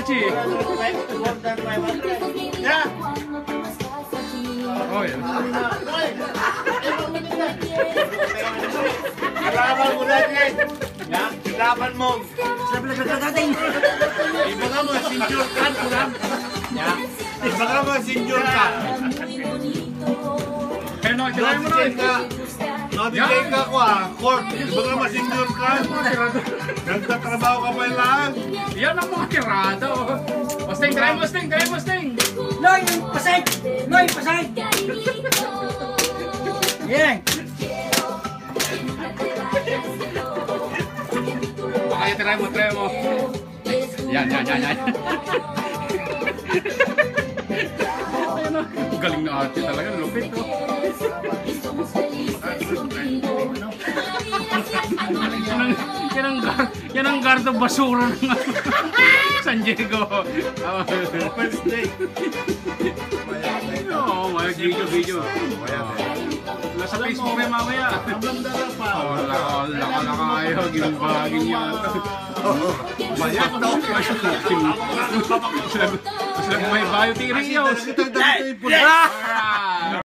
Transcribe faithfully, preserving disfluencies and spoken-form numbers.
Archie. Yeah. Oh, yan. Kalaban mo natin. Yeah. Kalaban mo. Sabi lang sa dating. Iba ka mo, senior ka. Yeah. Iba ka mo, senior ka. Pero no, tirahin mo na. Nodicay ka ko ah. Court. Iba ka mo, senior ka. Nagtatrabaho ka pa lang. Yan ang mga tirada. O, Sting, tirahin mo, Sting, tirahin mo, Sting. Noy, pasay! Noy, pasay! Yan. Kaya tirahin mo, tirahin mo. Yan, yan, yan, yan. Ayun o. Galing na ate talaga, lupit o. Yan ang, yan ang gardo basura ng San Diego. First day. Oo, may video, video. Nasa Facebook may mamaya. Hanggang dala pa. Wala, wala ka na kayo. Ginubagin niya. Mayat daw. Sila may bio theory yun. Kita dito yung pula.